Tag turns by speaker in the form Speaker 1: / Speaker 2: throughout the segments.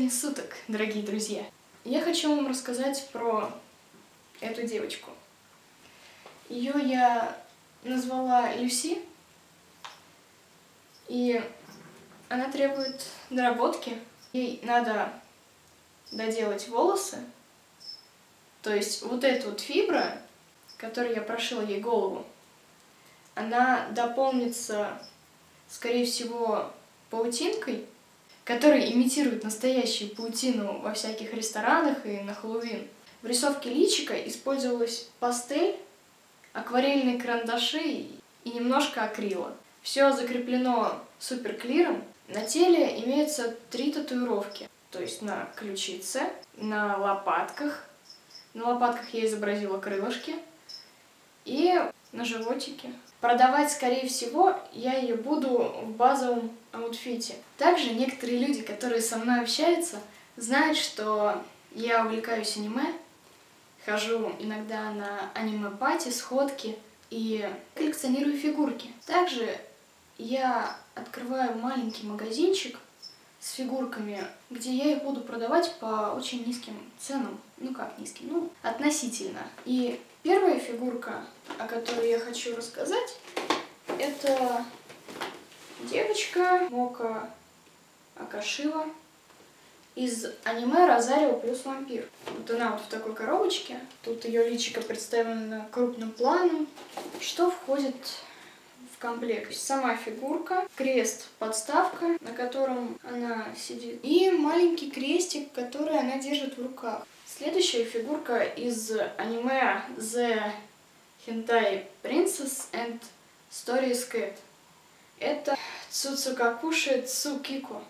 Speaker 1: времени суток, дорогие друзья! Я хочу вам рассказать про эту девочку. Ее я назвала Люси, и она требует доработки. Ей надо доделать волосы, то есть вот эта вот фибра, которой я прошила ей голову, она дополнится, скорее всего, паутинкой, которая имитирует настоящую паутину во всяких ресторанах и на Хэллоуин. В рисовке личика использовалась пастель, акварельные карандаши и немножко акрила. Все закреплено суперклиром. На теле имеются 3 татуировки, то есть на ключице, на лопатках. На лопатках я изобразила крылышки и на животике. Продавать, скорее всего, я ее буду в базовом аутфите. Также некоторые люди, которые со мной общаются, знают, что я увлекаюсь аниме, хожу иногда на аниме-пати, сходки и коллекционирую фигурки. Также я открываю маленький магазинчик с фигурками, где я их буду продавать по очень низким ценам. Ну как низким? Ну, относительно. И первая фигурка, о которой я хочу рассказать, это девочка Мока Акашива из аниме «Розарио плюс вампир». Вот она вот в такой коробочке. Тут ее личико представлено крупным планом. Что входит в комплект? Сама фигурка, крест, подставка, на котором она сидит, и маленький крестик, который она держит в руках. Следующая фигурка из аниме The Hentai Princess and Stories Cat. Это Цуцукакуши Цукико.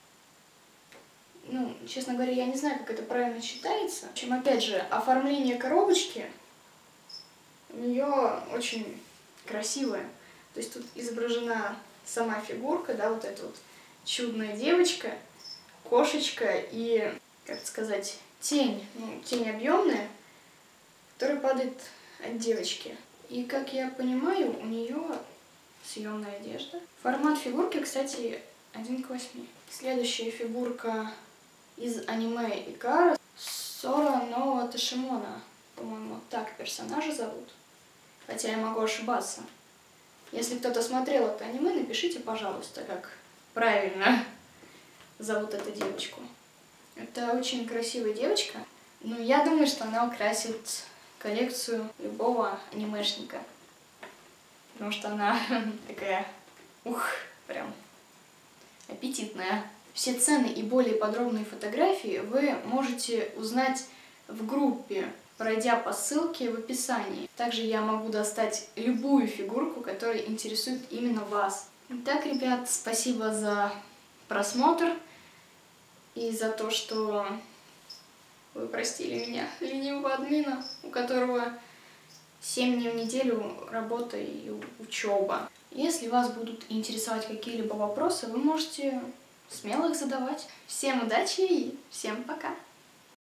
Speaker 1: Ну, честно говоря, я не знаю, как это правильно читается. В общем, опять же, оформление коробочки у нее очень красивое. То есть тут изображена сама фигурка, да, вот эта вот чудная девочка, кошечка и, как сказать, тень, ну, тень объемная, которая падает от девочки. И, как я понимаю, у нее съемная одежда. Формат фигурки, кстати, 1:8. Следующая фигурка из аниме Икара Сора Ноа Ташимона. По-моему, так персонажа зовут. Хотя я могу ошибаться. Если кто-то смотрел это аниме, напишите, пожалуйста, как правильно зовут эту девочку. Это очень красивая девочка. Ну, я думаю, что она украсит коллекцию любого анимешника. Потому что она такая, прям аппетитная. Все цены и более подробные фотографии вы можете узнать в группе, пройдя по ссылке в описании. Также я могу достать любую фигурку, которая интересует именно вас. Итак, ребят, спасибо за просмотр и за то, что вы простили меня, ленивого админа, у которого 7 дней в неделю работа и учеба. Если вас будут интересовать какие-либо вопросы, вы можете смело их задавать. Всем удачи и всем пока!